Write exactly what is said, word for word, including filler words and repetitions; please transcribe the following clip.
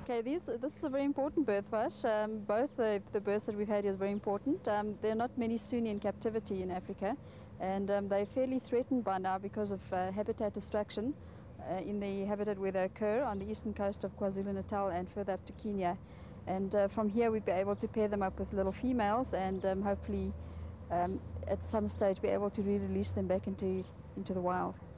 Okay, these, this is a very important birth for us. Um, both the, the births that we've had here is very important. Um, there are not many Suni in captivity in Africa, and um, they're fairly threatened by now because of uh, habitat destruction uh, in the habitat where they occur on the eastern coast of KwaZulu-Natal and further up to Kenya. And uh, from here we'll be able to pair them up with little females and um, hopefully um, at some stage be able to re-release them back into, into the wild.